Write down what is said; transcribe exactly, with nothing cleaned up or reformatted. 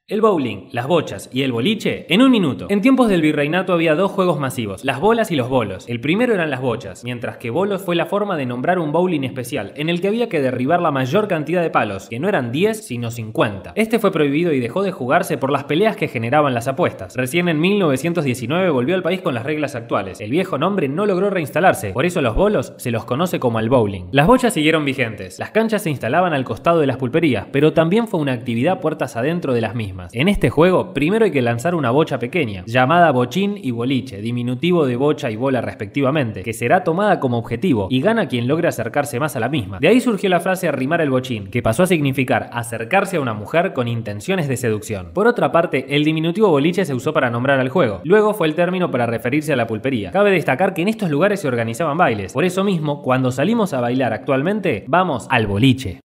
El bowling, las bochas y el boliche en un minuto. En tiempos del virreinato había dos juegos masivos, las bolas y los bolos. El primero eran las bochas, mientras que bolos fue la forma de nombrar un bowling especial, en el que había que derribar la mayor cantidad de palos, que no eran diez sino cincuenta. Este fue prohibido y dejó de jugarse por las peleas que generaban las apuestas. Recién en mil novecientos diecinueve volvió al país con las reglas actuales. El viejo nombre no logró reinstalarse, por eso los bolos se los conoce como el bowling. Las bochas siguieron vigentes. Las canchas se instalaban al costado de las pulperías, pero también fue una actividad puertas adentro de las mismas. En este juego, primero hay que lanzar una bocha pequeña, llamada bochín y boliche, diminutivo de bocha y bola respectivamente, que será tomada como objetivo y gana quien logre acercarse más a la misma. De ahí surgió la frase arrimar el bochín, que pasó a significar acercarse a una mujer con intenciones de seducción. Por otra parte, el diminutivo boliche se usó para nombrar al juego, luego fue el término para referirse a la pulpería. Cabe destacar que en estos lugares se organizaban bailes, por eso mismo, cuando salimos a bailar actualmente, vamos al boliche.